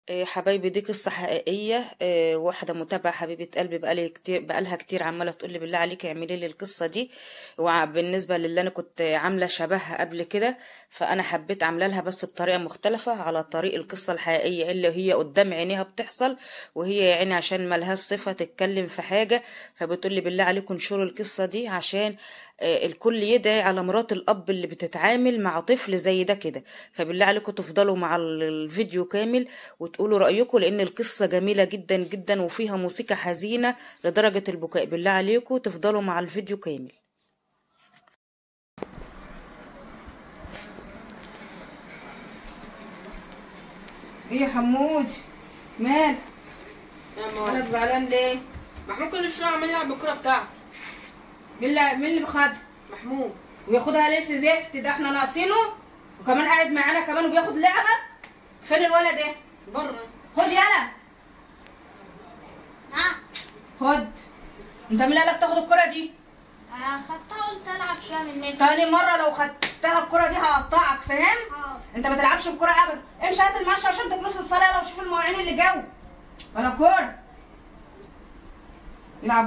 حبايبي دي قصة حقيقية. واحدة متابعة حبيبة قلبي بقالها كتير عمالة تقولي بالله عليك اعملي لي القصة دي. وبالنسبة للي أنا كنت عاملة شبهها قبل كده، فأنا حبيت عاملة لها بس بطريقة مختلفة على طريق القصة الحقيقية اللي هي قدام عينيها بتحصل. وهي يا عيني عشان ملهاش صفة تتكلم في حاجة، فبتقولي بالله عليكم انشروا القصة دي عشان الكل يدعي على مرات الأب اللي بتتعامل مع طفل زي ده كده. فبالله عليكم تفضلوا مع الفيديو كامل وتقولوا رأيكم، لأن القصة جميلة جدا جدا وفيها موسيقى حزينة لدرجة البكاء. بالله عليكم تفضلوا مع الفيديو كامل. ايه يا حمود مالك؟ مالك زعلان ليه؟ محمود كل شويه عمال يلعب بالكوره بتاعته. مين اللي بخدها؟ محمود. وياخدها لسه زفت؟ ده احنا ناقصينه وكمان قاعد معانا كمان وبياخد لعبه. فين الولد ده؟ بره. خد يلا. خد. انت مين اللي تاخد الكره دي؟ خدتها قلت العب شويه من نفسي. تاني مره لو خدتها الكره دي هقطعك، فاهم؟ انت ما تلعبش بالكره ابدا. امشي هات المشي عشان تكنس الصلاه لو شوف المواعين اللي جو. ولا كوره يلعب.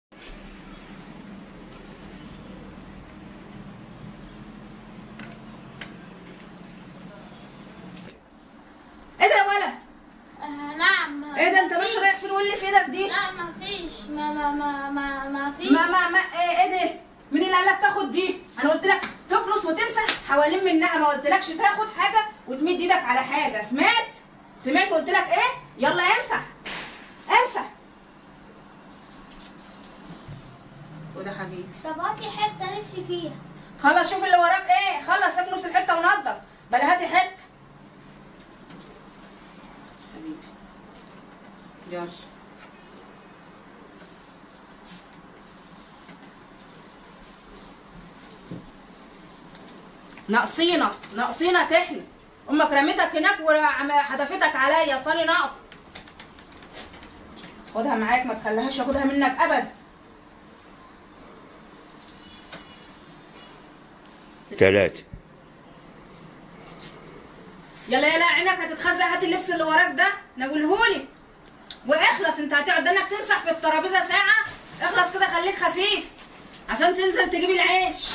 ايه ده يا ولد؟ نعم. ايه ده انت ماشي رايح فين واللي في ايدك دي؟ لا ما فيش ما فيش. ايه ده؟ مين اللي قال لك تاخد دي؟ انا قلت لك تكنس وتمسح حوالين منها، ما قلتلكش تاخد حاجه وتمد ايدك على حاجه. سمعت قلت لك ايه؟ يلا امسح امسح. وده حبيبي. طب هاتي حته نفسي فيها. خلص شوف اللي وراك ايه، خلص اكنس الحته ونضف. بلا هاتي حته حبيبي. يلا ناقصينك احنا. امك رميتك هناك وحدفتك عليا صاني ناقص. خدها معاك ما تخليهاش ياخدها منك ابدا. 3. يلا عينك هتتخزق. هات اللبس اللي وراك ده ناولهولي واخلص. انت هتقعد انك تمسح في الترابيزه ساعه؟ اخلص كده خليك خفيف عشان تنزل تجيب العيش.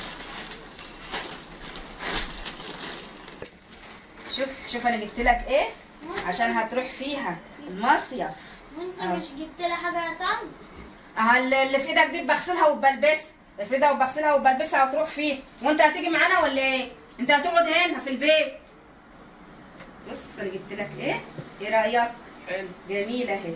شوف انا جبت لك ايه عشان هتروح فيها المصيف. وانت مش جبت لي حاجه يا طنط؟ اللي في ايدك دي بغسلها وبلبسها. افردها وبغسلها وبلبسها وتروح فيه. وانت هتيجي معانا ولا ايه؟ انت هتقعد هنا في البيت. بص انا جبت لك ايه رايك؟ حلو. جميله اهي.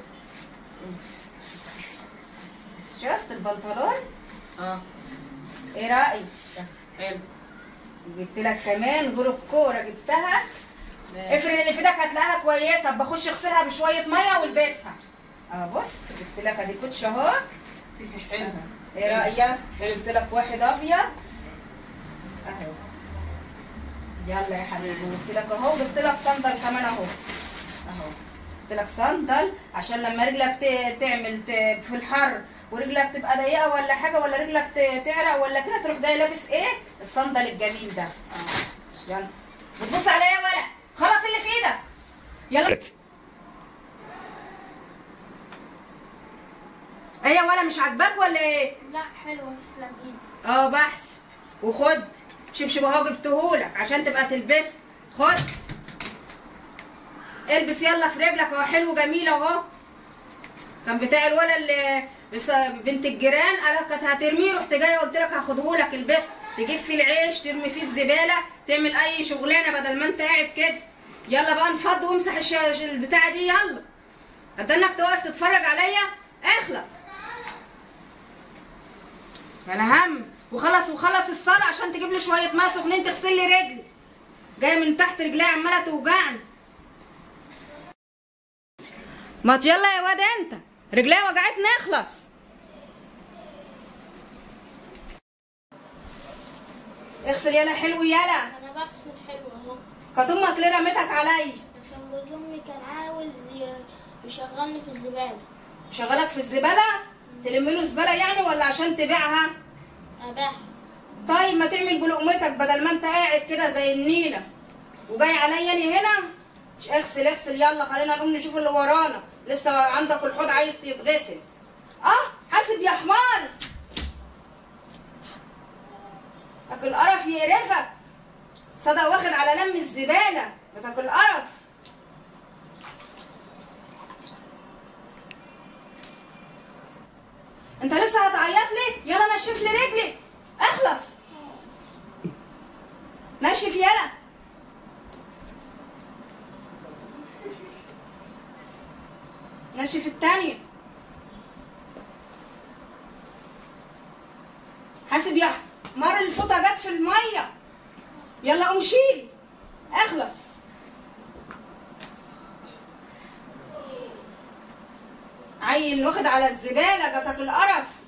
شفت البنطلون؟ ايه رايك؟ حلو. جبت لك كمان غير الكوره جبتها. افرد اللي في ايدك هتلاقيها كويسه. بخش اغسلها بشويه ميه والبسها. بص جبت لك ادي كوتش اهو. حلو. ايه رايك؟ جبت لك واحد ابيض اهو. يلا يا حبيبي. جبت لك اهو. جبت لك صندل كمان اهو. جبت لك صندل عشان لما رجلك تعمل في الحر ورجلك تبقى ضيقه ولا حاجه، ولا رجلك تعرق ولا كده، تروح جاي لابس ايه الصندل الجميل ده. يلا بتبص عليا يا ولد. خلص اللي في ايدك يلا. ايه يا ولد مش عاجباك ولا ايه؟ لا حلوه تسلم ايدك. بحث. وخد شبشب اهو جبتهولك عشان تبقى تلبس. خد البس يلا في رجلك اهو. حلو جميل اهو. كان بتاع الولد اللي بنت الجيران قالت كانت هترميه، رحت جايه قلت لك هاخدهولك البس تجيب فيه العيش ترمي فيه الزباله تعمل اي شغلانه بدل ما انت قاعد كده. يلا بقى انفض وامسح البتاعه دي. يلا هتنك توقف تتفرج عليا؟ اخلص انا هم. وخلص الصلاه عشان تجيب لي شويه ميه سخنين تغسل لي رجلي. جايه من تحت رجلي عماله توجعني. ما يلا يا واد انت رجلي وجعتني. اخلص. اغسل يلا حلو يلا. انا بغسل حلو اهو. كانت امك ليه رميتك عليا؟ عشان جوز امي كان عاوز يشغلني في الزباله. شغلك في الزباله؟ تلم له زباله يعني ولا عشان تبيعها؟ ابيعها. طيب ما تعمل بلقمتك بدل ما انت قاعد كده زي النيله وجاي عليا انا هنا. اغسل اغسل، يلا خلينا نقوم نشوف اللي ورانا، لسه عندك الحوض عايز يتغسل. حاسب يا حمار، تاكل قرف يقرفك. صدق واخد على لم الزباله، بتاكل قرف. انت لسه هتعيط لي؟ يلا نشف لي رجلي، اخلص نشف يلا. نشف التانية. حاسب يا حمار، الفوطه جت في الميه. يلا قوم شيل، اخلص. عيل واخد على الزباله، بتاكل قرف.